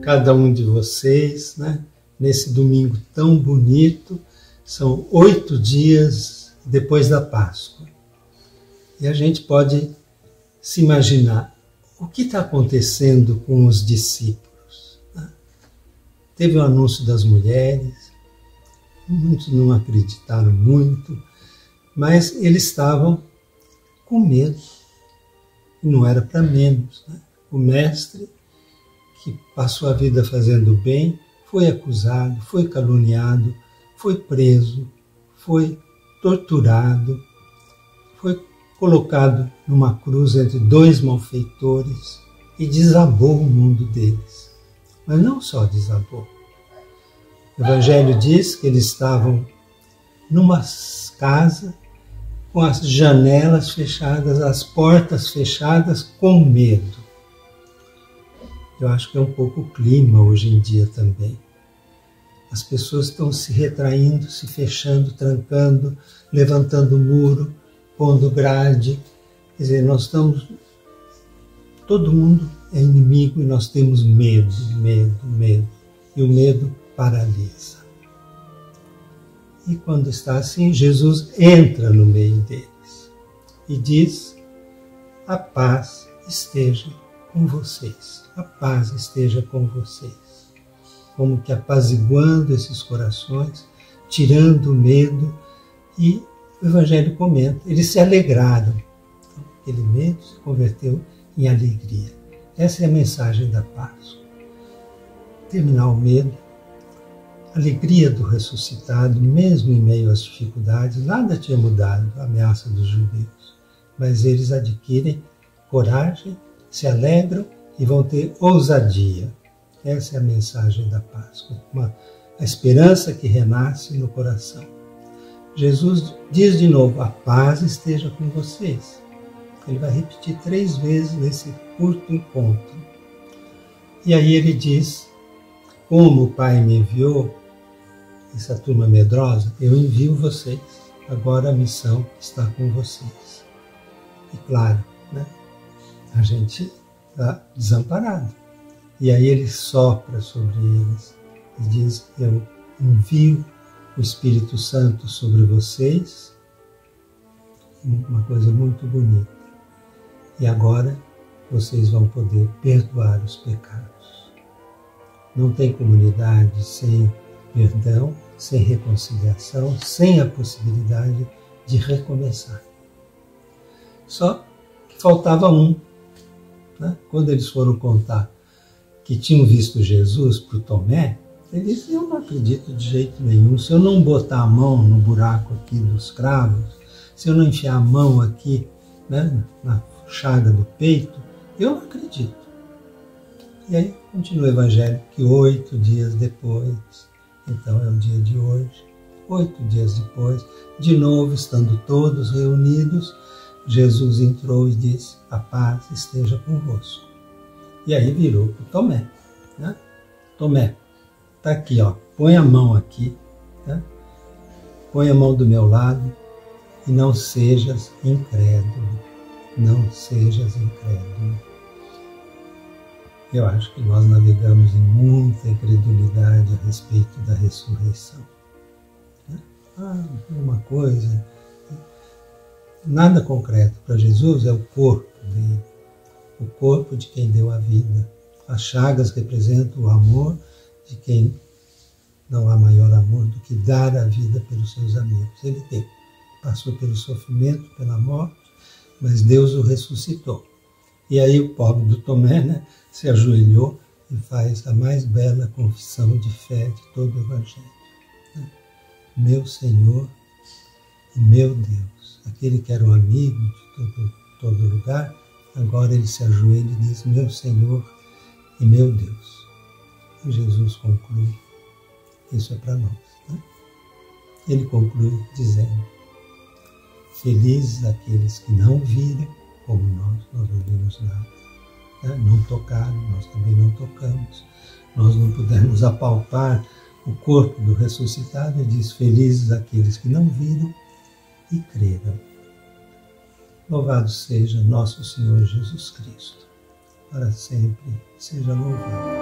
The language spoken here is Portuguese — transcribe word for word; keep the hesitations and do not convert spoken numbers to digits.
cada um de vocês, né? Nesse domingo tão bonito. São oito dias depois da Páscoa. E a gente pode se imaginar o que está acontecendo com os discípulos. Né? Teve o anúncio das mulheres, muitos não acreditaram muito, mas eles estavam com medo. E não era para menos. Né? O mestre, que passou a vida fazendo bem, foi acusado, foi caluniado, foi preso, foi torturado, foi colocado numa cruz entre dois malfeitores e desabou o mundo deles. Mas não só desabou. O Evangelho diz que eles estavam numa casa com as janelas fechadas, as portas fechadas, com medo. Eu acho que é um pouco o clima hoje em dia também. As pessoas estão se retraindo, se fechando, trancando, levantando muro, pondo grade. Quer dizer, nós estamos... Todo mundo é inimigo e nós temos medo, medo, medo. E o medo paralisa. E quando está assim, Jesus entra no meio deles e diz: a paz esteja com vocês. A paz esteja com vocês. Como que apaziguando esses corações, tirando o medo, e o Evangelho comenta, eles se alegraram. Então, aquele medo se converteu em alegria. Essa é a mensagem da Páscoa. Terminar o medo, a alegria do ressuscitado, mesmo em meio às dificuldades, nada tinha mudado, a ameaça dos judeus, mas eles adquirem coragem, se alegram e vão ter ousadia. Essa é a mensagem da Páscoa, uma, a esperança que renasce no coração. Jesus diz de novo, a paz esteja com vocês. Ele vai repetir três vezes nesse curto encontro. E aí ele diz, como o Pai me enviou, essa turma medrosa, eu envio vocês, agora a missão está com vocês. E claro, né, a gente está desamparado. E aí ele sopra sobre eles e diz, eu envio o Espírito Santo sobre vocês, uma coisa muito bonita. E agora vocês vão poder perdoar os pecados. Não tem comunidade sem perdão, sem reconciliação, sem a possibilidade de recomeçar. Só que faltava um. Né? Quando eles foram contar que tinham visto Jesus para o Tomé, ele disse, eu não acredito de jeito nenhum, se eu não botar a mão no buraco aqui dos cravos, se eu não enfiar a mão aqui, né, na chaga do peito, eu não acredito. E aí continua o Evangelho que oito dias depois, então é o dia de hoje, oito dias depois, de novo estando todos reunidos, Jesus entrou e disse, a paz esteja convosco. E aí virou para o Tomé. Né? Tomé, está aqui, ó, põe a mão aqui, tá? Põe a mão do meu lado e não sejas incrédulo, não sejas incrédulo. Eu acho que nós navegamos em muita incredulidade a respeito da ressurreição. Né? Ah, uma coisa, nada concreto para Jesus é o corpo dele. O corpo de quem deu a vida. As chagas representam o amor de quem não há maior amor do que dar a vida pelos seus amigos. Ele teve, passou pelo sofrimento, pela morte, mas Deus o ressuscitou. E aí o pobre do Tomé, né, se ajoelhou e faz a mais bela confissão de fé de todo o Evangelho. Né? Meu Senhor e meu Deus. Aquele que era um amigo de todo, todo lugar, agora ele se ajoelha e diz, meu Senhor e meu Deus. E Jesus conclui, isso é para nós. Né? Ele conclui dizendo, felizes aqueles que não viram, como nós, nós não vimos nada. Né? Não tocaram, nós também não tocamos. Nós não pudemos apalpar o corpo do ressuscitado. Ele diz, felizes aqueles que não viram e creram. Louvado seja nosso Senhor Jesus Cristo, para sempre seja louvado.